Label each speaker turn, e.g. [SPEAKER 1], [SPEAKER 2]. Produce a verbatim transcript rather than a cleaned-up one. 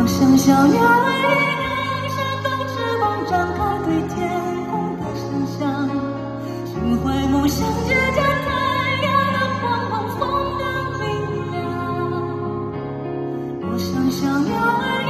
[SPEAKER 1] 想象要为一个闪动翅膀展开对天空的想象，心怀梦想只见太阳的光芒，风的明亮。我想想要为